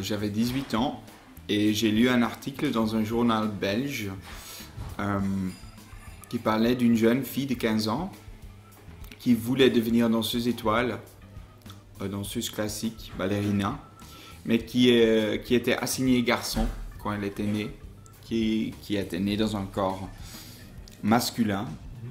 j'avais 18 ans et j'ai lu un article dans un journal belge qui parlait d'une jeune fille de 15 ans qui voulait devenir danseuse étoile, danseuse classique, ballerina, mais qui était assignée garçon quand elle était née, qui était née dans un corps masculin.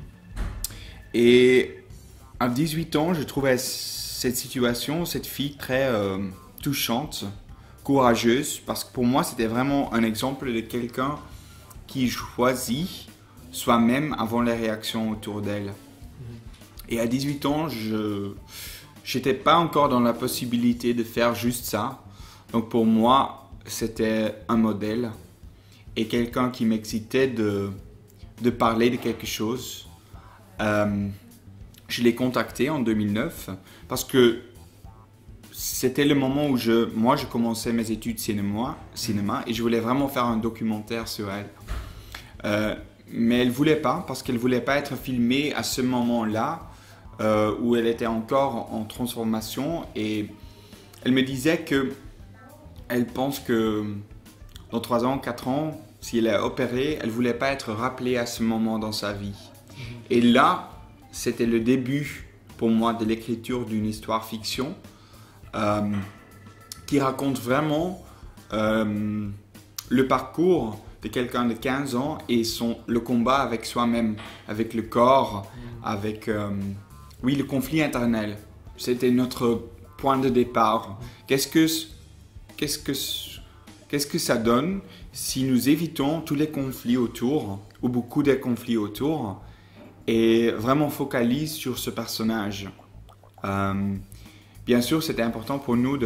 Et à 18 ans, je trouvais cette situation, cette fille très touchante, courageuse, parce que pour moi, c'était vraiment un exemple de quelqu'un qui choisit soi-même avant les réactions autour d'elle. Et à 18 ans, je n'étais pas encore dans la possibilité de faire juste ça. Donc pour moi, c'était un modèle et quelqu'un qui m'excitait de parler de quelque chose. Je l'ai contacté en 2009 parce que c'était le moment où je commençais mes études cinéma et je voulais vraiment faire un documentaire sur elle. Mais elle ne voulait pas parce qu'elle ne voulait pas être filmée à ce moment-là où elle était encore en transformation, et elle me disait que elle pense que dans 3 ans, 4 ans, si elle est opérée, elle ne voulait pas être rappelée à ce moment dans sa vie. Et là, c'était le début pour moi de l'écriture d'une histoire fiction qui raconte vraiment le parcours de quelqu'un de 15 ans et le combat avec soi-même, avec le corps, avec le conflit interne. C'était notre point de départ. Qu'est-ce que ça donne si nous évitons tous les conflits autour, ou beaucoup de conflits autour, et vraiment focalise sur ce personnage. Bien sûr, c'était important pour nous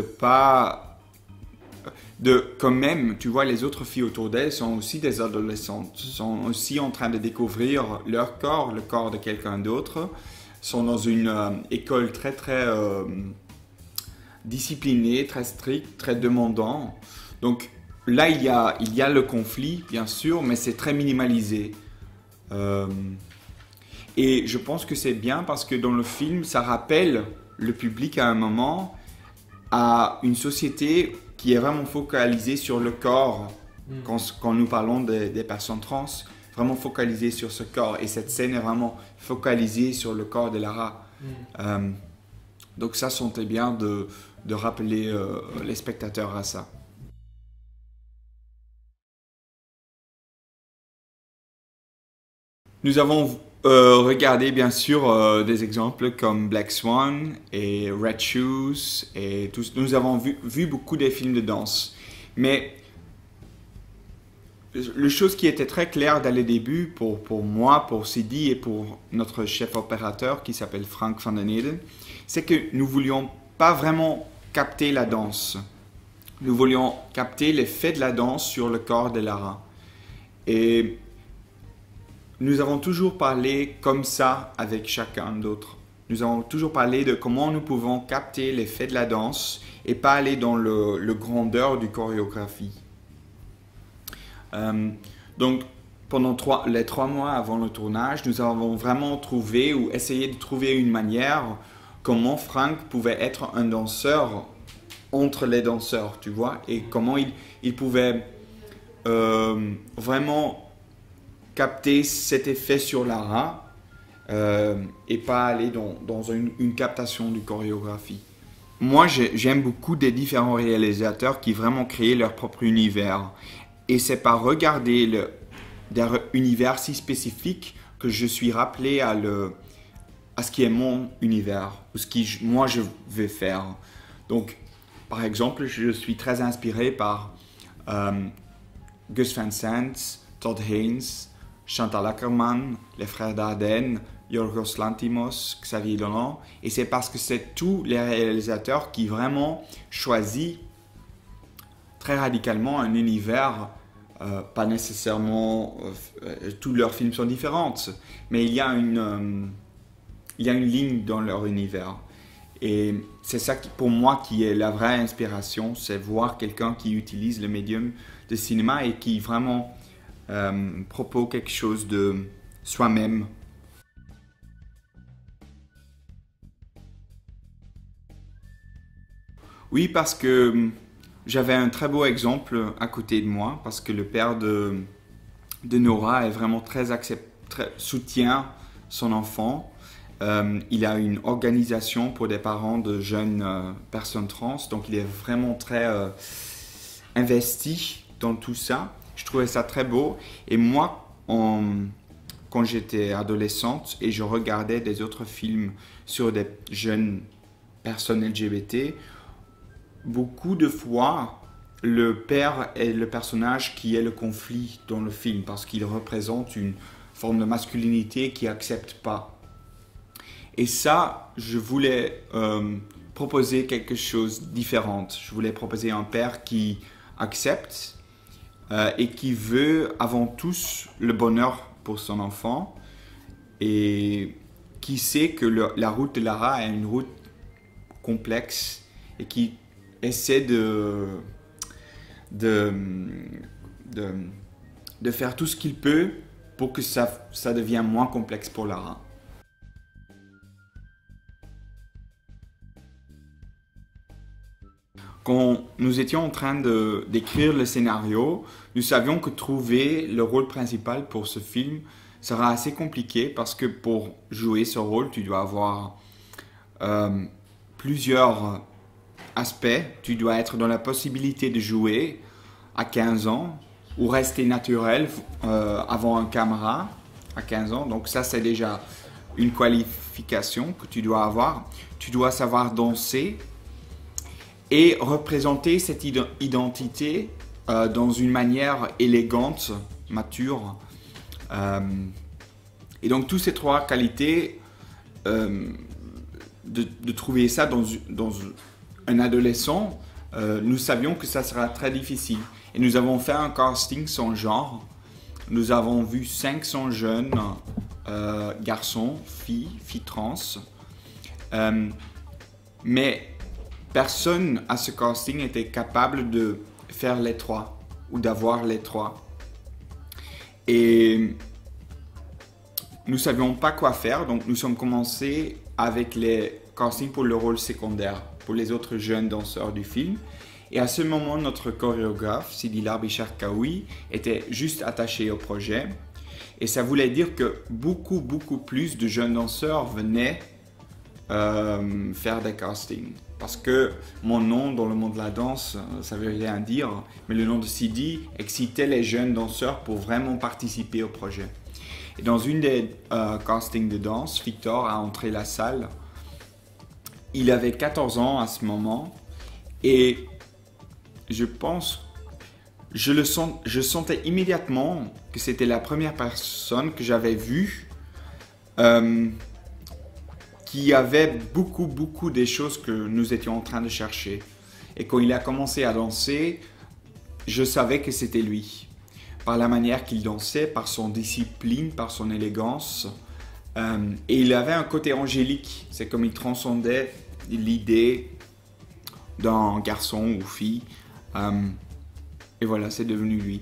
quand même, tu vois, les autres filles autour d'elle sont aussi des adolescentes, sont aussi en train de découvrir leur corps, le corps de quelqu'un d'autre, sont dans une école très très disciplinée, très stricte, très demandant. Donc là, il y a le conflit, bien sûr, mais c'est très minimalisé. Et je pense que c'est bien parce que dans le film, ça rappelle le public à un moment à une société qui est vraiment focalisée sur le corps. Quand nous parlons des personnes trans, vraiment focalisée sur ce corps. Et cette scène est vraiment focalisée sur le corps de Lara. Donc ça sentait bien de rappeler les spectateurs à ça. Nous avons regardé bien sûr des exemples comme Black Swan et Red Shoes et tous. Nous avons vu beaucoup de films de danse. Mais la chose qui était très claire dès le début pour moi, pour Sidi et pour notre chef opérateur qui s'appelle Frank van den Eden, c'est que nous ne voulions pas vraiment capter la danse. Nous voulions capter l'effet de la danse sur le corps de Lara. Et nous avons toujours parlé comme ça avec chacun d'autre. Nous avons toujours parlé de comment nous pouvons capter l'effet de la danse et pas aller dans le grandeur du chorégraphie. Donc, pendant les 3 mois avant le tournage, nous avons vraiment trouvé ou essayé de trouver une manière comment Frank pouvait être un danseur entre les danseurs, tu vois, et comment il pouvait vraiment capter cet effet sur Lara et pas aller dans une captation du chorégraphie. Moi, j'aime beaucoup des différents réalisateurs qui vraiment créent leur propre univers. Et c'est par regarder leur univers si spécifique que je suis rappelé à ce qui est mon univers, ou ce que moi je vais faire. Donc, par exemple, je suis très inspiré par Gus Van Sant, Todd Haynes, Chantal Akerman, les frères Dardenne, Yorgos Lanthimos, Xavier Dolan. Et c'est parce que c'est tous les réalisateurs qui vraiment choisissent très radicalement un univers, pas nécessairement, tous leurs films sont différents, mais il y a une ligne dans leur univers. Et c'est ça pour moi qui est la vraie inspiration, c'est voir quelqu'un qui utilise le médium de cinéma et qui vraiment propose quelque chose de soi-même. Oui, parce que j'avais un très beau exemple à côté de moi parce que le père de Nora est vraiment soutient son enfant. Il a une organisation pour des parents de jeunes personnes trans, donc il est vraiment très investi dans tout ça. Je trouvais ça très beau. Et moi, quand j'étais adolescente et je regardais des autres films sur des jeunes personnes LGBT, beaucoup de fois, le père est le personnage qui est le conflit dans le film parce qu'il représente une forme de masculinité qui n'accepte pas. Et ça, je voulais proposer quelque chose de différent. Je voulais proposer un père qui accepte et qui veut avant tout le bonheur pour son enfant et qui sait que la route de Lara est une route complexe et qui essaie de faire tout ce qu'il peut pour que ça devienne moins complexe pour Lara. Quand nous étions en train d'écrire le scénario, nous savions que trouver le rôle principal pour ce film sera assez compliqué parce que pour jouer ce rôle, tu dois avoir plusieurs aspects. Tu dois être dans la possibilité de jouer à 15 ans ou rester naturel avant une caméra à 15 ans. Donc ça, c'est déjà une qualification que tu dois avoir. Tu dois savoir danser et représenter cette identité dans une manière élégante, mature. Et donc, toutes ces trois qualités, de trouver ça dans un adolescent, nous savions que ça sera très difficile. Et nous avons fait un casting sans genre. Nous avons vu 500 jeunes garçons, filles trans. Mais personne à ce casting était capable de faire les trois ou d'avoir les trois. Et nous ne savions pas quoi faire, donc nous sommes commencés avec les castings pour le rôle secondaire, pour les autres jeunes danseurs du film. Et à ce moment, notre chorégraphe, Sidi Larbi-Cherkaoui, était juste attaché au projet. Et ça voulait dire que beaucoup plus de jeunes danseurs venaient faire des castings. Parce que mon nom dans le monde de la danse, ça veut rien dire, mais le nom de Sidi excitait les jeunes danseurs pour vraiment participer au projet. Et dans une des castings de danse, Victor a entré la salle. Il avait 14 ans à ce moment et je sentais immédiatement que c'était la première personne que j'avais vue qui avait beaucoup des choses que nous étions en train de chercher. Et quand il a commencé à danser, je savais que c'était lui. Par la manière qu'il dansait, par son discipline, par son élégance. Et il avait un côté angélique. C'est comme il transcendait l'idée d'un garçon ou fille. Et voilà, c'est devenu lui.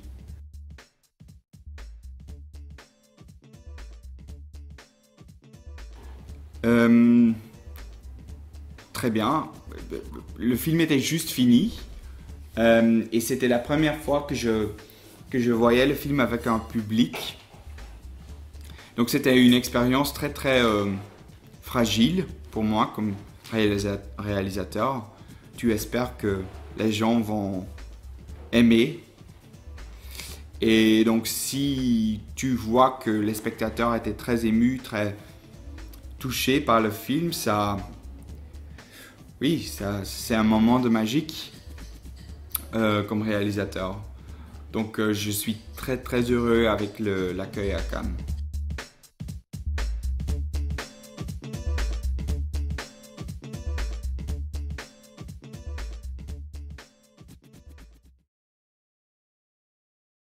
Très bien. Le film était juste fini. Et c'était la première fois que je voyais le film avec un public. Donc c'était une expérience très fragile pour moi comme réalisateur. Tu espères que les gens vont aimer. Et donc si tu vois que les spectateurs étaient très émus, très touchés par le film, c'est un moment de magique comme réalisateur. Donc je suis très heureux avec l'accueil à Cannes.